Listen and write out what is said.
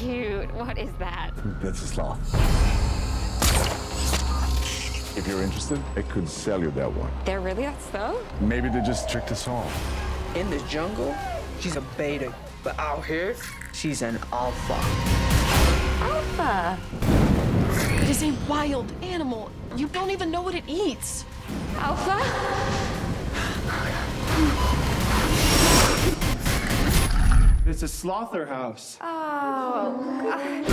cute. What is that? That's a sloth. If you're interested, I could sell you that one. They're really that slow? Maybe they just tricked us all. In the jungle, she's a beta. But out here, she's an alpha. Alpha? It is a wild animal. You don't even know what it eats. Alpha? It's a Slotherhouse. Oh, God.